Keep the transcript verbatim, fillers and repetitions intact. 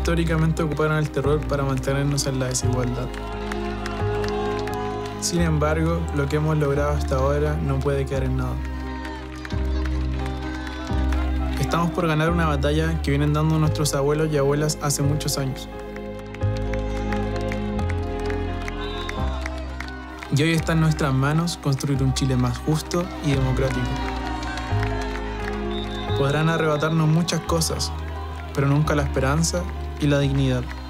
históricamente ocuparon el terror para mantenernos en la desigualdad. Sin embargo, lo que hemos logrado hasta ahora no puede quedar en nada. Estamos por ganar una batalla que vienen dando nuestros abuelos y abuelas hace muchos años. Y hoy está en nuestras manos construir un Chile más justo y democrático. Podrán arrebatarnos muchas cosas, pero nunca la esperanza y la dignidad.